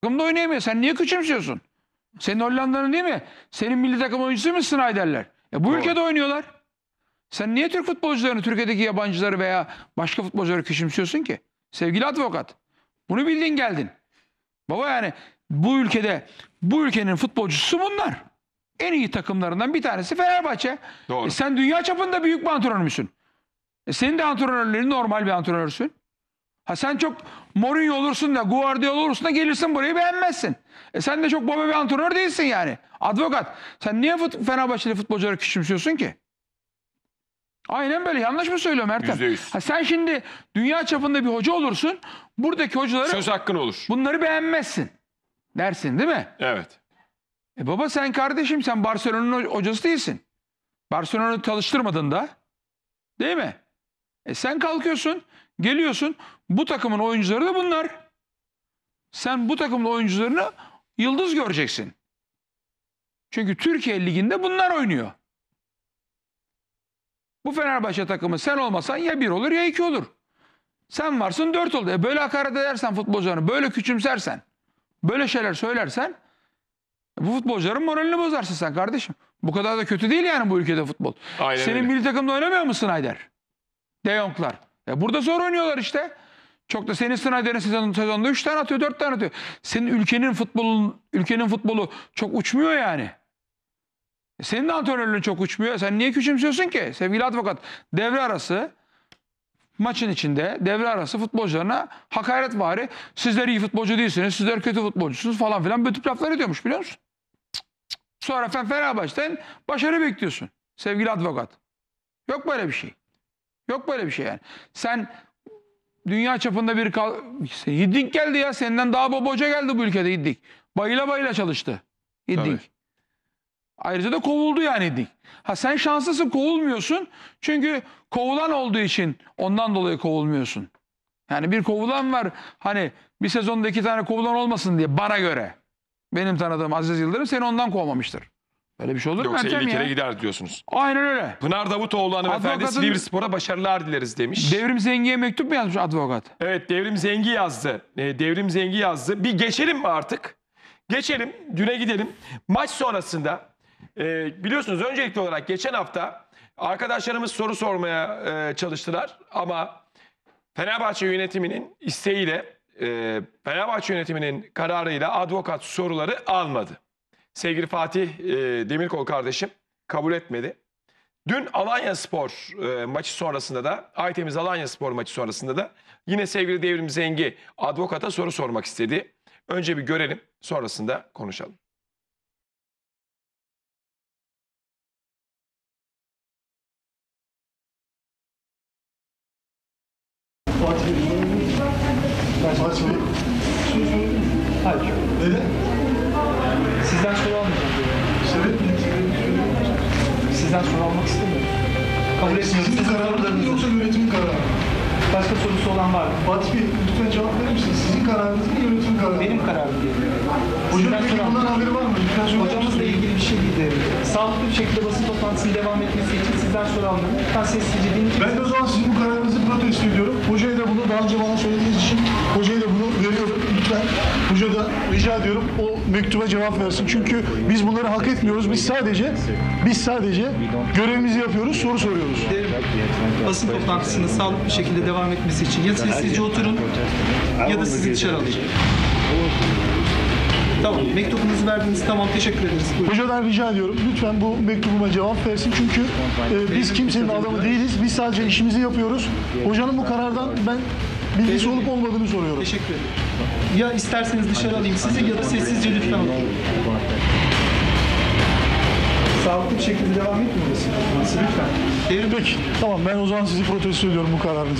takımda oynayamıyor. Sen niye küçümsüyorsun? Senin Hollanda'nın değil mi? Senin milli takım oyuncusu mu Snyder'ler? Bu ülkede oynuyorlar. Sen niye Türk futbolcularını, Türkiye'deki yabancıları veya başka futbolcuları küçümsüyorsun ki? Sevgili advokat. Bunu bildin geldin. Baba yani bu ülkenin futbolcusu bunlar. En iyi takımlarından bir tanesi Fenerbahçe. Doğru. Sen dünya çapında büyük bir antrenör müsün? Senin de antrenörlerin normal bir antrenörsün. Ha sen çok Mourinho olursun da Guardiola olursun da gelirsin burayı beğenmezsin. Sen de çok baba bir antrenör değilsin yani. Advokat. Sen niye Fenerbahçeli futbolcuları küçümsüyorsun ki? Aynen böyle. Yanlış mı söylüyorum Ertem? %100. Ha sen şimdi dünya çapında bir hoca olursun. Buradaki hocaları Söz hakkın olur. bunları beğenmezsin. Dersin değil mi? Evet. Baba sen kardeşim sen Barcelona'nın hocası değilsin. Barcelona'yı çalıştırmadın da. Değil mi? Sen kalkıyorsun, geliyorsun. Bu takımın oyuncuları da bunlar. Sen bu takımın oyuncularını yıldız göreceksin. Çünkü Türkiye Ligi'nde bunlar oynuyor. Bu Fenerbahçe takımı sen olmasan ya 1 olur ya 2 olur. Sen varsın 4 oldu. Böyle hakaret edersen futbolcularını, böyle küçümsersen, böyle şeyler söylersen bu futbolcuların moralini bozarsın sen kardeşim. Bu kadar da kötü değil yani bu ülkede futbol. Aynen Senin öyle. milli takımda oynamıyor musun Snyder? De Jong'lar. Burada zor oynuyorlar işte. Çok da senin Snyder'in sezonunda 3 tane atıyor, 4 tane atıyor. Senin ülkenin futbolu çok uçmuyor yani. Senin de antrenörlüğün çok uçmuyor. Sen niye küçümsüyorsun ki? Sevgili advokat, devre arası maçın içinde devre arası futbolcularına hakaretvari, sizler iyi futbolcu değilsiniz, sizler kötü futbolcusunuz falan filan böyle tip laflar ediyormuş biliyor musun? Sonra Fenerbahçe'den başarı bekliyorsun sevgili advokat. Yok böyle bir şey. Yok böyle bir şey yani. Sen dünya çapında bir Hiddink geldi ya. Senden daha baba hoca geldi bu ülkede Hiddink. Bayıla bayıla çalıştı Hiddink. Ayrıca da kovuldu yani Hiddink. Ha sen şanslısın kovulmuyorsun. Çünkü kovulan olduğu için ondan dolayı kovulmuyorsun. Yani bir kovulan var. Hani bir sezonda 2 tane kovulan olmasın diye bana göre. Benim tanıdığım Aziz Yıldırım seni ondan kovmamıştır. Böyle bir şey olur mu Yoksa Ertem 50 kere ya? gider diyorsunuz. Aynen öyle. Pınar Davutoğlu hanımefendi Advokatın- Silivrispor'a başarılar dileriz demiş. Devrim Zengi'ye mektup mu yazmış advokat? Evet, Devrim Zengi yazdı. Devrim Zengi yazdı. Bir geçelim mi artık? Geçelim. Düne gidelim. Maç sonrasında biliyorsunuz öncelikli olarak geçen hafta arkadaşlarımız soru sormaya çalıştılar. Ama Fenerbahçe yönetiminin isteğiyle, Fenerbahçe yönetiminin kararıyla advokat soruları almadı. Sevgili Fatih Demirkol kardeşim kabul etmedi. Dün Alanyaspor maçı sonrasında da, Aytemiz Alanyaspor maçı sonrasında da yine sevgili Devrim Zengi advokata soru sormak istedi. Önce bir görelim, sonrasında konuşalım. Hayır. Neden? Sizden soru almayacağım diyor. Sizden soru almak istemiyorum. Kabul etmiyorum. Sizin kararınız mı yoksa yönetimin kararı mı? Başka sorusu olan var mı? Fatih Bey lütfen cevap verir misiniz? Sizin kararınız mı yönetimin kararı mı? Benim kararım değil. Hocam Sizden peki soru bundan almayacağım. haberi var mı? Lütfen söyler Hocamızla misiniz? ilgili bir şey değil. Sağlıklı bir şekilde basın toplantısının devam etmesi için sizden soru almıyorum. Lütfen sessizce dinleyin. Ben de o zaman sizin bu kararınızı protesto ediyorum. Hocaya da bunu daha önce bana söylediğiniz için hocaya da bunu veriyorum. Lütfen hoca da rica ediyorum o mektuba cevap versin. Çünkü biz bunları hak etmiyoruz. Biz sadece görevimizi yapıyoruz, soru soruyoruz. Basın toplantısının sağlıklı bir şekilde devam etmesi için ya sessizce oturun ya da sizi dışarı alacağım. Tamam, mektubunuzu verdiniz. Tamam, teşekkür ederiz. Buyurun. Hocadan rica ediyorum. Lütfen bu mektubuma cevap versin. Çünkü biz kimsenin adamı değiliz. Biz sadece işimizi yapıyoruz. Hocanın bu karardan ben bilgisi olup olmadığını soruyorum. Teşekkür ederim. Ya isterseniz dışarı alayım sizi ya da sessizce lütfen oturun. Sağlıklı bir şekilde devam etmiyor musun? Lütfen. Devrim Bey. Peki. Tamam, ben o zaman sizi protesto ediyorum bu kararınızı.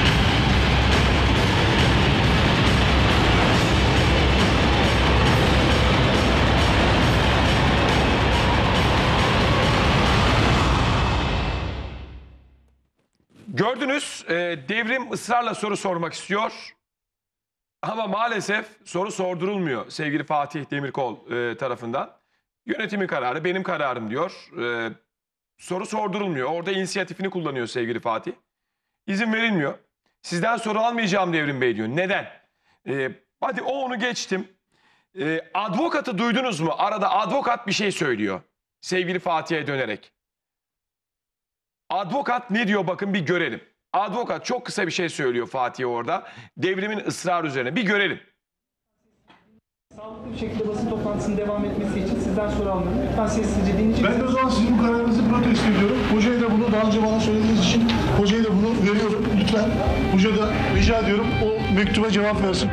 Gördünüz, Devrim ısrarla soru sormak istiyor. Ama maalesef soru sordurulmuyor sevgili Fatih Demirkol tarafından. Yönetimin kararı, benim kararım diyor. Soru sordurulmuyor. Orada inisiyatifini kullanıyor sevgili Fatih. İzin verilmiyor. Sizden soru almayacağım Devrim Bey diyor. Neden? Hadi onu geçtim. Advokatı duydunuz mu? Arada advokat bir şey söylüyor. Sevgili Fatih'e dönerek. Advokat ne diyor bakın bir görelim. Advokat çok kısa bir şey söylüyor Fatih'e orada. Devrimin ısrarı üzerine. Bir görelim. Sağlıklı bir şekilde basın toplantısının devam etmesi için sizden soru almadım. Lütfen sessizce dinleyeceksiniz. Ben de o zaman sizin bu kararınızı protesto ediyorum. Hocaya da bunu daha önce bana söylediğiniz için hocaya da bunu veriyorum. Lütfen hoca da rica ediyorum o mektuba cevap versin.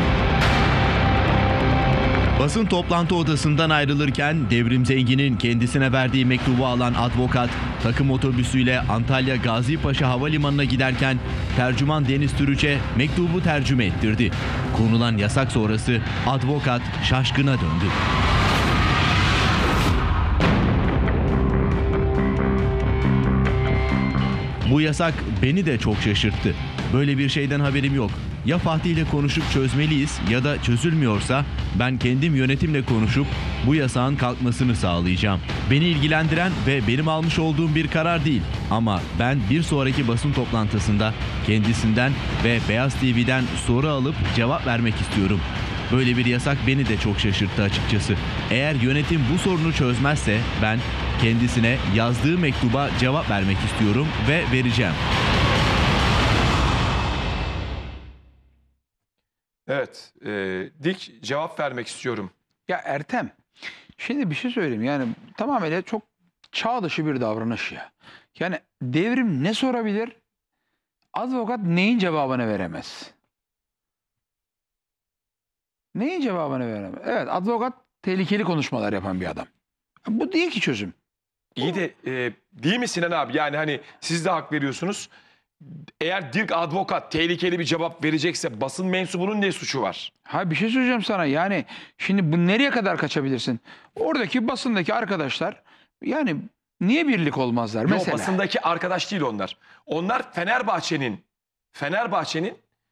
Basın toplantı odasından ayrılırken Devrim Zengin'in kendisine verdiği mektubu alan advokat takım otobüsüyle Antalya Gazi Paşa Havalimanı'na giderken tercüman Deniz Türüç'e mektubu tercüme ettirdi. Konulan yasak sonrası advokat şaşkına döndü. Bu yasak beni de çok şaşırttı. Böyle bir şeyden haberim yok. Ya Fatih ile konuşup çözmeliyiz ya da çözülmüyorsa ben kendim yönetimle konuşup bu yasağın kalkmasını sağlayacağım. Beni ilgilendiren ve benim almış olduğum bir karar değil. Ama ben bir sonraki basın toplantısında kendisinden ve Beyaz TV'den soru alıp cevap vermek istiyorum. Böyle bir yasak beni de çok şaşırttı açıkçası. Eğer yönetim bu sorunu çözmezse ben kendisine yazdığı mektuba cevap vermek istiyorum ve vereceğim. Evet. Dik cevap vermek istiyorum. Ya Ertem, şimdi bir şey söyleyeyim. Yani tamamen çok çağ dışı bir davranış ya. Yani Devrim ne sorabilir? Advokat neyin cevabını veremez? Neyin cevabını veremez? Evet, advokat tehlikeli konuşmalar yapan bir adam. Bu değil ki çözüm. İyi de değil mi Sinan abi? Yani hani siz de hak veriyorsunuz. Eğer Dirk advokat tehlikeli bir cevap verecekse basın mensubunun ne suçu var? Ha bir şey söyleyeceğim sana. Yani şimdi bu nereye kadar kaçabilirsin? Oradaki basındaki arkadaşlar yani niye birlik olmazlar Yok, mesela? basındaki arkadaş değil onlar. Onlar Fenerbahçe'nin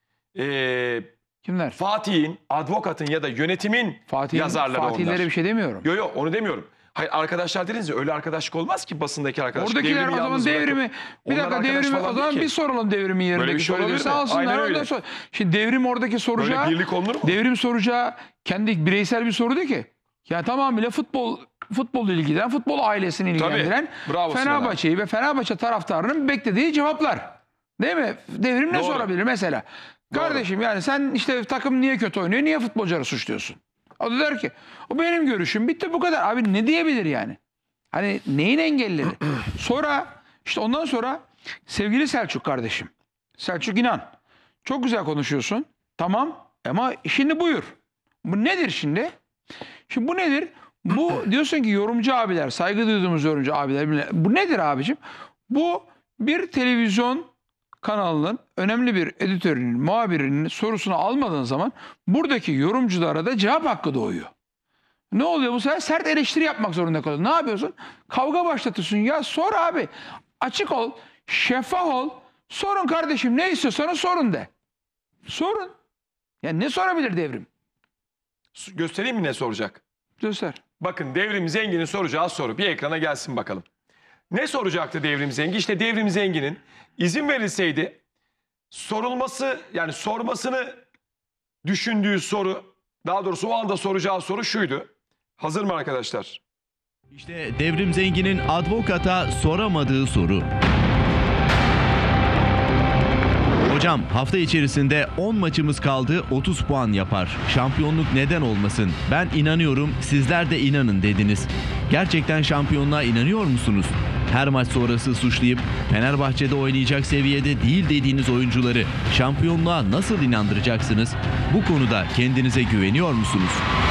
Kimler? Fatih'in, advokatın ya da yönetimin yazarları Fatihlere onlar. bir şey demiyorum. Yok onu demiyorum. Hayır arkadaşlar dediniz ya öyle arkadaşlık olmaz ki basındaki arkadaş. Oradakiler Devrimi o zaman yalnız bırakıp- Devrimi bir Onlar dakika arkadaş Devrimi falan o zaman değil bir ki. soralım Devrim'in yerindeki bir şey olabilir söylediyse mi? alsınlar. Aynen Ondan öyle. sonra. Şimdi Devrim oradaki soracağı Böyle birlik olunur mu? Devrim soracağı kendi bireysel bir soru değil ki. Ya tamamıyla futbolla ilgilenen, futbol ailesini ilgilendiren Bravo Sinan Fenerbahçe'yi ve Fenerbahçe taraftarının beklediği cevaplar. Değil mi? Devrim ne Doğru. sorabilir mesela? Kardeşim yani sen işte takım niye kötü oynuyor? Niye futbolcuları suçluyorsun? O da der ki o benim görüşüm bitti bu kadar. Abi ne diyebilir yani? Hani neyin engelledi? Sonra işte ondan sonra sevgili Selçuk kardeşim. Selçuk İnan. Çok güzel konuşuyorsun. Tamam ama şimdi buyur. Bu nedir şimdi? Şimdi bu nedir? Bu diyorsun ki yorumcu abiler, saygı duyduğumuz yorumcu abiler. Bu nedir abicim? Bu bir televizyon kanalının önemli bir editörünün, muhabirinin sorusunu almadığın zaman buradaki yorumculara da cevap hakkı doğuyor. Ne oluyor bu sefer? Sert eleştiri yapmak zorunda kalıyorsun. Ne yapıyorsun? Kavga başlatıyorsun. Ya sor abi. Açık ol. Şeffaf ol. Sorun kardeşim. Ne istiyorsanız sorun de. Sorun. Ya ne sorabilir Devrim? Göstereyim mi ne soracak? Göster. Bakın Devrim Zengin'in soracağı soru. Bir ekrana gelsin bakalım. Ne soracaktı Devrim Zengin? İşte Devrim Zengin'in izin verilseydi sorulması yani sormasını düşündüğü soru, daha doğrusu o anda soracağı soru şuydu. Hazır mı arkadaşlar? İşte Devrim Zengin'in advokata soramadığı soru. Hocam hafta içerisinde 10 maçımız kaldı, 30 puan yapar. Şampiyonluk neden olmasın? Ben inanıyorum, sizler de inanın dediniz. Gerçekten şampiyonluğa inanıyor musunuz? Her maç sonrası suçlayıp Fenerbahçe'de oynayacak seviyede değil dediğiniz oyuncuları şampiyonluğa nasıl inandıracaksınız? Bu konuda kendinize güveniyor musunuz?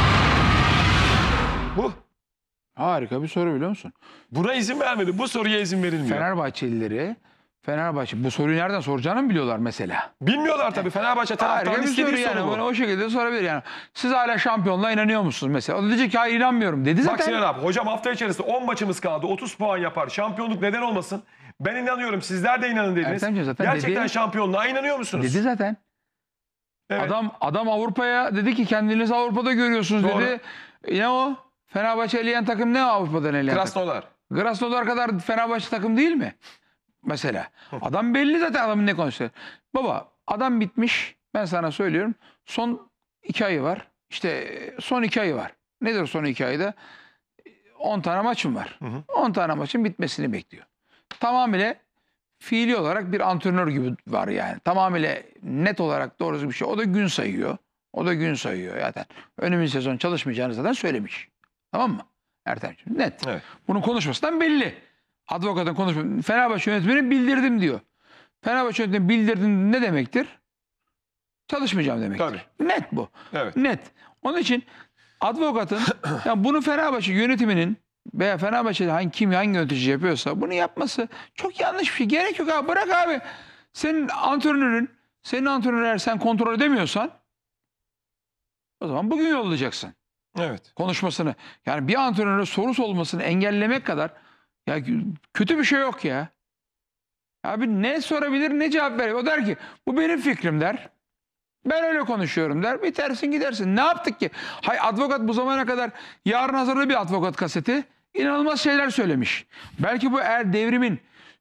Bu. Harika bir soru biliyor musun? Buna izin vermedi. Bu soruya izin verilmiyor. Fenerbahçe bu soruyu nereden soracağını mı biliyorlar mesela? Bilmiyorlar tabii. Fenerbahçe Harika taraftarı bir istediği soru soru yani. bu. Bunu o şekilde sorabilir yani. Siz hala şampiyonluğa inanıyor musunuz mesela? O da diyecek ki hayır inanmıyorum dedi Bak zaten. Sinan abi hocam hafta içerisinde 10 maçımız kaldı 30 puan yapar şampiyonluk neden olmasın ben inanıyorum sizler de inanın dediniz. Ertemciğim zaten Gerçekten dedi. şampiyonluğa inanıyor musunuz? Dedi zaten. Evet. Adam Avrupa'ya dedi ki kendinizi Avrupa'da görüyorsunuz Doğru. dedi. Ne o? Fenerbahçe eleyen takım ne Avrupa'dan eleyen takım? Krasnodar. Krasnodar kadar Fenerbahçe takım değil mi? Mesela. Adam belli zaten adamın ne konuşuyor. Baba adam bitmiş. Ben sana söylüyorum. Son 2 ayı var. İşte son 2 ayı var. Nedir son 2 ayda? 10 tane maçım var. 10 tane maçın bitmesini bekliyor. Tamamıyla fiili olarak bir antrenör gibi var yani. Tamamıyla net olarak doğrusu bir şey. O da gün sayıyor. O da gün sayıyor zaten. Önümüzdeki sezon çalışmayacağını zaten söylemiş. Tamam mı? Ertemciğim net. Evet. Bunun konuşmasından belli. Advokatın konuşması. Fenerbahçe yönetimine bildirdim diyor. Fenerbahçe yönetimine bildirdim ne demektir? Çalışmayacağım demektir. Tabii. Net bu. Evet. Net. Onun için advokatın yani bunu Fenerbahçe yönetiminin veya Fenerbahçe'de hangi yönetici yapıyorsa bunu yapması çok yanlış bir şey. Gerek yok abi. Bırak abi. Senin antrenörü eğer sen kontrol edemiyorsan o zaman bugün yollayacaksın Evet. konuşmasını. Yani bir antrenöre soru sorulmasını engellemek kadar ya kötü bir şey yok ya. Abi ne sorabilir ne cevap verir. O der ki bu benim fikrim der. Ben öyle konuşuyorum der. Bitersin gidersin. Ne yaptık ki? Hay advokat bu zamana kadar yarın hazırlı bir advokat kaseti inanılmaz şeyler söylemiş. Belki bu eğer devrimin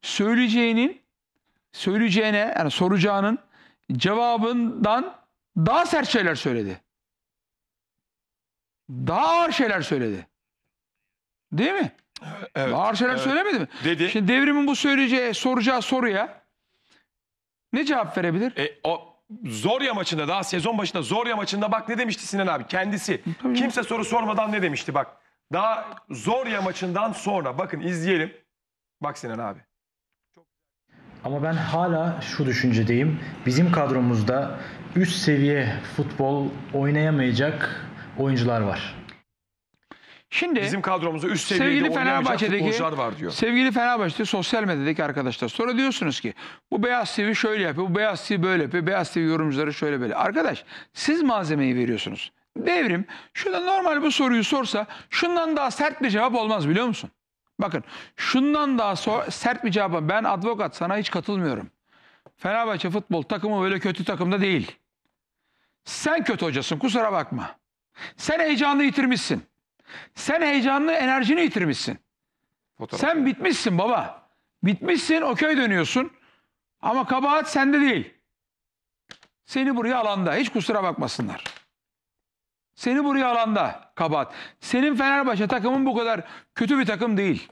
söyleyeceğine yani soracağının cevabından daha sert şeyler söyledi. Daha ağır şeyler söyledi. Değil mi? Evet. Daha ağır şeyler Evet. söylemedi mi? Dedi. Şimdi devrimin bu soracağı soruya ne cevap verebilir? O Zorya maçında daha sezon başında Zorya maçında bak ne demişti Sinan abi kendisi. Kimse soru sormadan ne demişti bak. Daha Zorya maçından sonra bakın izleyelim. Bak Sinan abi. Ama ben hala şu düşüncedeyim. Bizim kadromuzda üst seviye futbol oynayamayacak oyuncular var. Şimdi Bizim kadromuzda üst seviyede sevgili oynayamayacak Fenerbahçe'deki futbolcular var diyor. sevgili Fenerbahçe'de sosyal medyadaki arkadaşlar sonra diyorsunuz ki bu Beyaz TV şöyle yapıyor, bu Beyaz TV böyle yapıyor, Beyaz TV yorumcuları şöyle böyle. Arkadaş siz malzemeyi veriyorsunuz. Devrim şurada normal bu soruyu sorsa şundan daha sert bir cevap olmaz biliyor musun? Bakın şundan daha sert bir cevap. Ben advokat sana hiç katılmıyorum. Fenerbahçe futbol takımı böyle kötü takımda değil. Sen kötü hocasın kusura bakma. Sen heyecanını yitirmişsin. Sen heyecanını, enerjini yitirmişsin. Sen bitmişsin baba. Bitmişsin, okey dönüyorsun. Ama kabahat sende değil. Seni buraya alanda. Hiç kusura bakmasınlar. Seni buraya alanda kabahat. Senin Fenerbahçe takımın bu kadar kötü bir takım değil.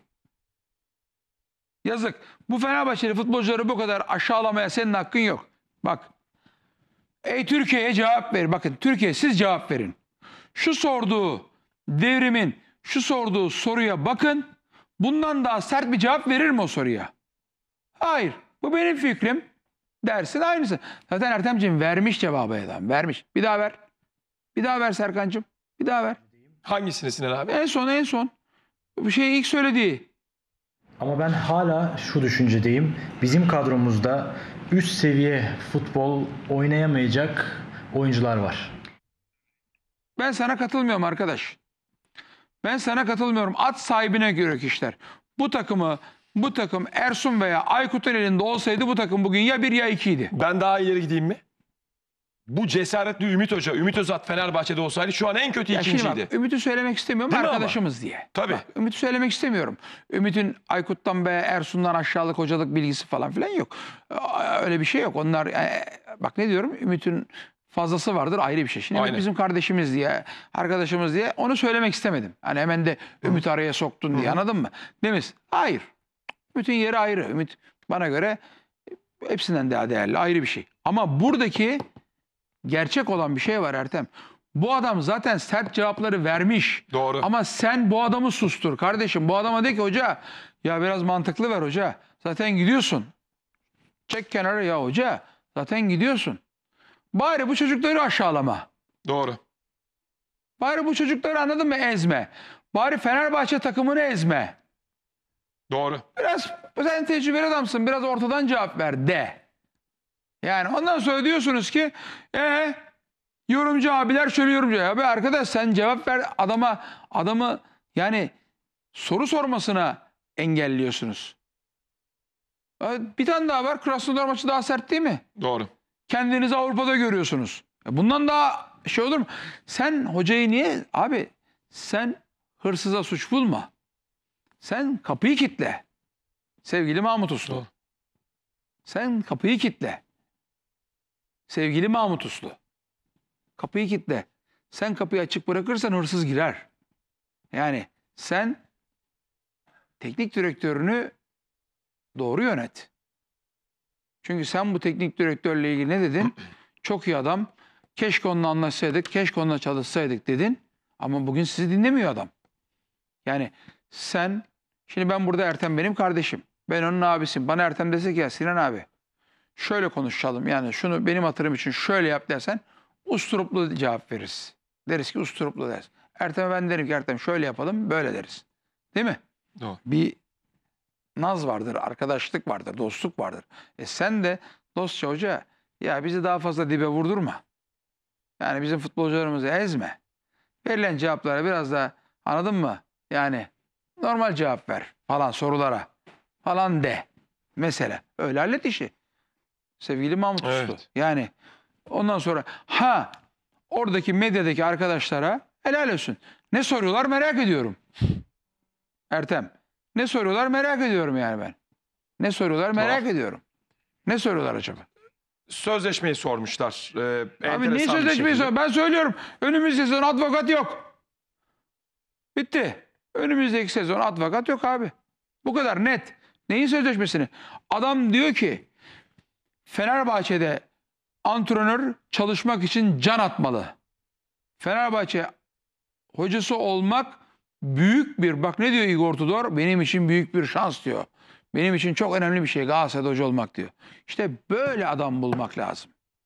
Yazık. Bu Fenerbahçeli futbolcuları bu kadar aşağılamaya senin hakkın yok. Bak. Ey Türkiye'ye cevap ver. Bakın Türkiye siz cevap verin. Şu sorduğu devrimin şu sorduğu soruya bakın. Bundan daha sert bir cevap verir mi o soruya? Hayır. Bu benim fikrim dersin aynısı. Zaten Ertemciğim vermiş cevabı adam. Vermiş. Bir daha ver. Bir daha ver Serkan'cığım. Bir daha ver. Hangisini Sinan abi? En son. Bu şeyi ilk söylediği. Ama ben hala şu düşüncedeyim. Bizim kadromuzda üst seviye futbol oynayamayacak oyuncular var. Ben sana katılmıyorum arkadaş. Ben sana katılmıyorum. At sahibine göre işler. Bu takım Ersun veya Aykut'un elinde olsaydı bu takım bugün ya 1 ya 2 idi. Ben daha ileri gideyim mi? Bu cesaretli Ümit Hoca, Ümit Özat Fenerbahçe'de olsaydı şu an en kötü Ya şimdi ikinciydi. bak, Ümit'i söylemek istemiyorum Değil mi arkadaşımız diye. Tabii. Bak, Ümit'i söylemek istemiyorum. Ümit'in Aykut'tan veya Ersun'dan aşağılık hocalık bilgisi falan filan yok. Öyle bir şey yok. Onlar bak ne diyorum Ümit'in fazlası vardır ayrı bir şey. Şimdi Ümit Aynen. bizim kardeşimiz diye, arkadaşımız diye onu söylemek istemedim. Hani hemen de Ümit'i araya soktun diye anladın mı? Demiz. Hayır. Ümit'in yeri ayrı. Ümit bana göre hepsinden daha değerli ayrı bir şey. Ama buradaki gerçek olan bir şey var Ertem. Bu adam zaten sert cevapları vermiş. Doğru. Ama sen bu adamı sustur kardeşim. Bu adama de ki hoca ya biraz mantıklı ver hoca. Zaten gidiyorsun. Çek kenara ya hoca. Zaten gidiyorsun. Bari bu çocukları aşağılama. Doğru. Bari bu çocukları anladın mı ezme. Bari Fenerbahçe takımını ezme. Doğru. Biraz sen tecrübeli adamsın. Biraz ortadan cevap ver de. Yani ondan sonra diyorsunuz ki yorumcu abiler şöyle yorumcu. Ya be arkadaş sen cevap ver adamı yani soru sormasına engelliyorsunuz. Bir tane daha var. Krasnodar maçı daha sert değil mi? Doğru. Kendinizi Avrupa'da görüyorsunuz. Bundan daha şey olur mu? Sen hocayı niye? Abi sen hırsıza suç bulma. Sen kapıyı kitle. Sevgili Mahmut Uslu. Doğru. Sen kapıyı kitle. Sevgili Mahmut Uslu. Kapıyı kitle. Sen kapıyı açık bırakırsan hırsız girer. Yani sen teknik direktörünü doğru yönet. Çünkü sen bu teknik direktörle ilgili ne dedin? Çok iyi adam. Keşke onunla anlaşsaydık, keşke onunla çalışsaydık dedin. Ama bugün sizi dinlemiyor adam. Yani sen, şimdi ben burada Ertem benim kardeşim. Ben onun abisiyim. Bana Ertem dese ki ya Sinan abi şöyle konuşalım. Yani şunu benim hatırım için şöyle yap dersen usturuplu cevap veririz. Deriz ki usturuplu deriz. Ertem'e ben derim ki Ertem şöyle yapalım böyle deriz. Değil mi? Doğru. Bir naz vardır, arkadaşlık vardır, dostluk vardır. Sen de dostça hoca ya bizi daha fazla dibe vurdurma. Yani bizim futbolcularımızı ezme. Verilen cevaplara biraz daha anladın mı? Yani normal cevap ver falan sorulara falan de. Mesela öyle hallet işi. Sevgili Mahmut Evet. Uslu. Yani ondan sonra oradaki medyadaki arkadaşlara helal olsun. Ne soruyorlar merak ediyorum. Ertem. Ne soruyorlar merak ediyorum yani ben. Ne soruyorlar merak ediyorum. Ne soruyorlar acaba? Sözleşmeyi sormuşlar. Abi Enteresan niye bir sözleşmeyi şekilde. sor? Ben söylüyorum. Önümüzdeki sezon advokat yok. Bitti. Önümüzdeki sezon advokat yok abi. Bu kadar net. Neyin sözleşmesini? Adam diyor ki Fenerbahçe'de antrenör çalışmak için can atmalı. Fenerbahçe hocası olmak büyük bir, bak ne diyor Igor Tudor? Benim için büyük bir şans diyor. Benim için çok önemli bir şey Galatasaray'da hoca olmak diyor. İşte böyle adam bulmak lazım.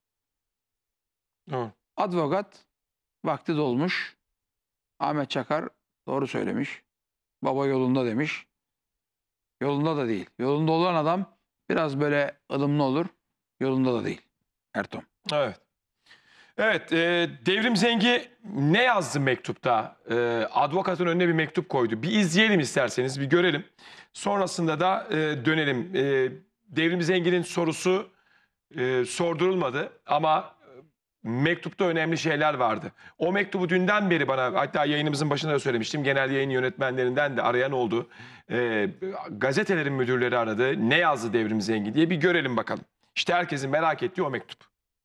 Doğru. Advokat vakti dolmuş. Ahmet Çakar doğru söylemiş. Baba yolunda demiş. Yolunda da değil. Yolunda olan adam biraz böyle ılımlı olur. Yolunda da değil. Ertom. Evet. Evet, Devrim Zengi ne yazdı mektupta? Advokatın önüne bir mektup koydu. Bir izleyelim isterseniz, bir görelim. Sonrasında da dönelim. Devrim Zengi'nin sorusu sordurulmadı ama mektupta önemli şeyler vardı. O mektubu dünden beri bana, hatta yayınımızın başında da söylemiştim, genel yayın yönetmenlerinden de arayan oldu. Gazetelerin müdürleri aradı. Ne yazdı Devrim Zengi diye bir görelim bakalım. İşte herkesin merak ettiği o mektup.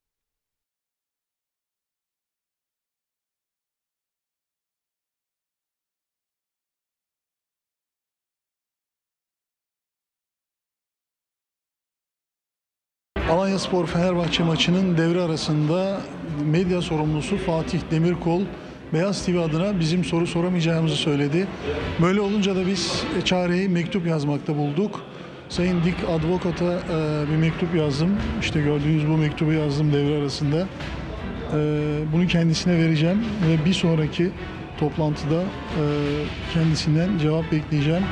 Alanyaspor Fenerbahçe maçının devre arasında medya sorumlusu Fatih Demirkol Beyaz TV adına bizim soru soramayacağımızı söyledi. Böyle olunca da biz çareyi mektup yazmakta bulduk. Sayın Dik Advokat'a bir mektup yazdım. İşte gördüğünüz bu mektubu yazdım devre arasında. Bunu kendisine vereceğim ve bir sonraki toplantıda kendisinden cevap bekleyeceğim.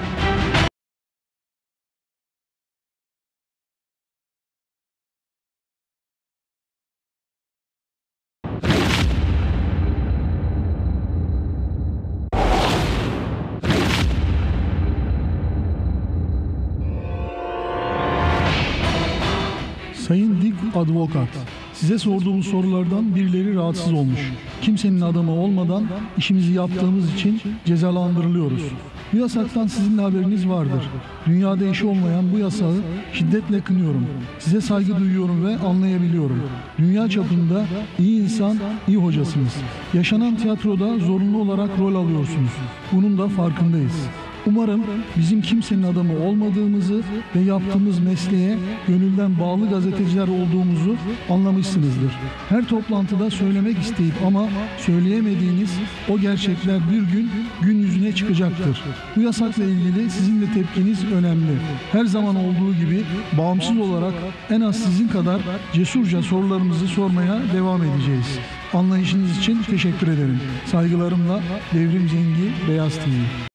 Sayın Dik Advokat, size sorduğumuz sorulardan birileri rahatsız olmuş. Kimsenin adamı olmadan işimizi yaptığımız için cezalandırılıyoruz. Bu yasaktan sizin de haberiniz vardır. Dünyada eşi olmayan bu yasağı şiddetle kınıyorum. Size saygı duyuyorum ve anlayabiliyorum. Dünya çapında iyi insan, iyi hocasınız. Yaşanan tiyatroda zorunlu olarak rol alıyorsunuz. Bunun da farkındayız. Umarım bizim kimsenin adamı olmadığımızı ve yaptığımız mesleğe gönülden bağlı gazeteciler olduğumuzu anlamışsınızdır. Her toplantıda söylemek isteyip ama söyleyemediğiniz o gerçekler bir gün gün yüzüne çıkacaktır. Bu yasakla ilgili sizin de tepkiniz önemli. Her zaman olduğu gibi bağımsız olarak en az sizin kadar cesurca sorularımızı sormaya devam edeceğiz. Anlayışınız için teşekkür ederim. Saygılarımla Devrim Zengi, Beyaz TV.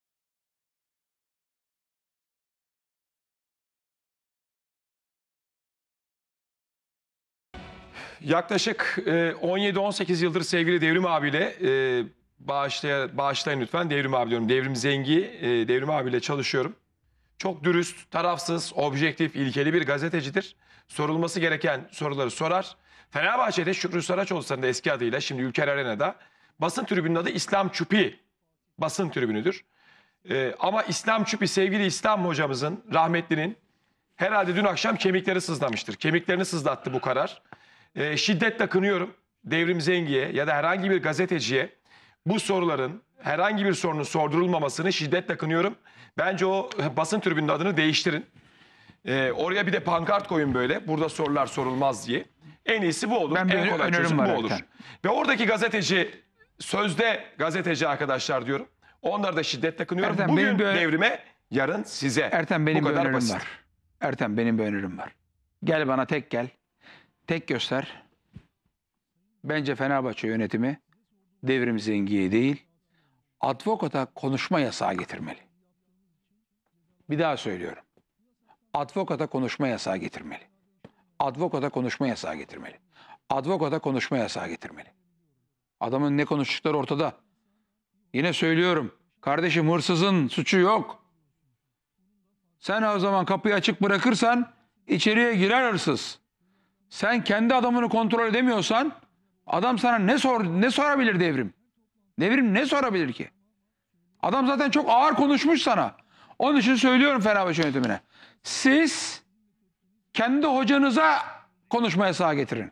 Yaklaşık 17-18 yıldır sevgili Devrim abiyle bağışlayın lütfen Devrim abi diyorum. Devrim Zengi, Devrim abiyle çalışıyorum. Çok dürüst, tarafsız, objektif, ilkeli bir gazetecidir. Sorulması gereken soruları sorar. Fenerbahçe'de Şükrü Saraçoğlu'nun da eski adıyla şimdi Ülker Arena'da basın tribünün adı İslam Çupi basın tribünüdür. Ama İslam Çupi sevgili İslam hocamızın rahmetlinin herhalde dün akşam kemikleri sızlamıştır. Kemiklerini sızlattı bu karar. Şiddetle kınıyorum. Devrim Zengi'ye ya da herhangi bir gazeteciye bu soruların, herhangi bir sorunun sordurulmamasını şiddetle kınıyorum. Bence o basın tribünün adını değiştirin. Oraya bir de pankart koyun böyle. Burada sorular sorulmaz diye. En iyisi bu olur. Ben bir En kolay önerim çözüm bu var olur. Erkan. Ve oradaki gazeteci, sözde gazeteci arkadaşlar diyorum. Onları da şiddetle kınıyorum. Ertem, Bugün benim bir devrime, yarın size. Ertem benim bu bir kadar önerim basit. var. Ertem benim bir önerim var. Gel bana tek gel. Tek göster. Bence Fenerbahçe yönetimi Devrim Zengi'ye değil, advokata konuşma yasağı getirmeli. Bir daha söylüyorum. Advokata konuşma yasağı getirmeli. Advokata konuşma yasağı getirmeli. Advokata konuşma yasağı getirmeli. Adamın ne konuştukları ortada. Yine söylüyorum. Kardeşim, hırsızın suçu yok. Sen o zaman kapıyı açık bırakırsan içeriye girer hırsız. Sen kendi adamını kontrol edemiyorsan adam sana ne sorabilir Devrim? Devrim ne sorabilir ki? Adam zaten çok ağır konuşmuş sana. Onun için söylüyorum Fenerbahçe yönetimine. Siz kendi hocanıza konuşma yasağı getirin.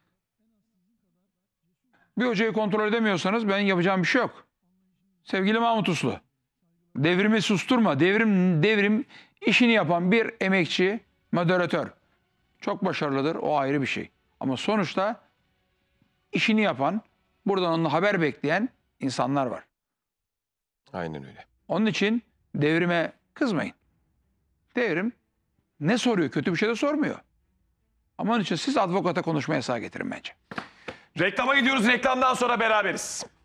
Bir hocayı kontrol edemiyorsanız ben yapacağım bir şey yok. Sevgili Mahmut Uslu, Devrimi susturma. Devrim işini yapan bir emekçi, moderatör. Çok başarılıdır, o ayrı bir şey. Ama sonuçta işini yapan, buradan onun haber bekleyen insanlar var. Aynen öyle. Onun için Devrime kızmayın. Devrim ne soruyor? Kötü bir şey de sormuyor. Ama onun için siz advokata konuşma yasağı getirin bence. Reklama gidiyoruz. Reklamdan sonra beraberiz.